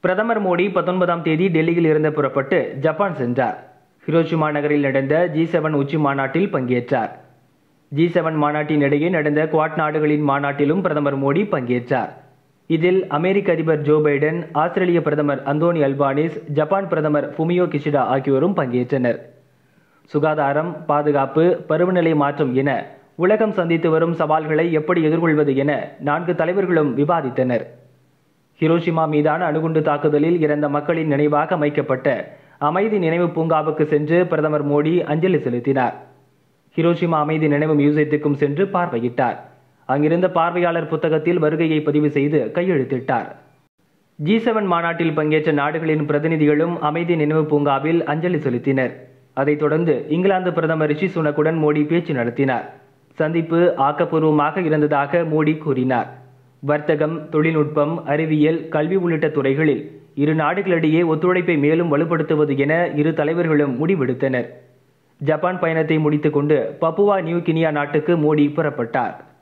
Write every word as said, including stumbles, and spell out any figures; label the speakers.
Speaker 1: பிரதமர் மோடி பத்தொன்பதாம் தேதி டெல்லியில் இருந்து புறப்பட்டு ஜப்பான் சென்றார். ஹிரோஷிமா நகரில் நடந்த ஜி செவன் உச்சி மாநாட்டில் பங்கேற்றார். ஜி செவன் மாநாட்டின் இடையே நடந்த குவாட் நாடுகளின் மாநாட்டிலும் பிரதமர் மோடி பங்கேற்றார். இதில் அமெரிக்க அதிபர் ஜோ பைடன், ஆஸ்திரேலிய பிரதமர் அந்தோனி அல்பானிஸ், ஜப்பான் பிரதமர் ஃபுமியோ கிஷிடா ஆகியோரும் பங்கேற்றனர். சுகாதாரம், பாதுகாப்பு, பருவநிலை மாற்றம் என உலகம் சந்தித்து வரும் சவால்களை எப்படி எதிர்கொள்வது என நான்கு தலைவர்களும் விவாதித்தனர். ஹிரோஷிமா மீதான அணுகுண்டு தாக்குதலில் இறந்த மக்களின் நினைவாக அமைக்கப்பட்ட அமைதி நினைவு பூங்காவுக்கு சென்று பிரதமர் மோடி அஞ்சலி செலுத்தினார். ஹிரோஷிமா அமைதி நினைவு மியூசியத்துக்கும் சென்று பார்வையிட்டார். அங்கிருந்த பார்வையாளர் புத்தகத்தில் வருகையை பதிவு செய்து கையெழுத்திட்டார். ஜி செவன் மாநாட்டில் பங்கேற்ற நாடுகளின் பிரதிநிதிகளும் அமைதி நினைவு பூங்காவில் அஞ்சலி செலுத்தினர். அதைத் தொடர்ந்து இங்கிலாந்து பிரதமர் ரிஷி சுனக்குடன் மோடி பேச்சு நடத்தினார். சந்திப்பு ஆக்கப்பூர்வமாக இருந்ததாக மோடி கூறினார். வர்த்தகம், தொழில்நுட்பம், அறிவியல், கல்வி உள்ளிட்ட துறைகளில் இரு நாடுகளிடையே ஒத்துழைப்பை மேலும் வலுப்படுத்துவது என இரு தலைவர்களும் முடிவெடுத்தனர். ஜப்பான் பயணத்தை முடித்துக்கொண்டு பப்புவா நியூ கினியா நாட்டுக்கு மோடி புறப்பட்டார்.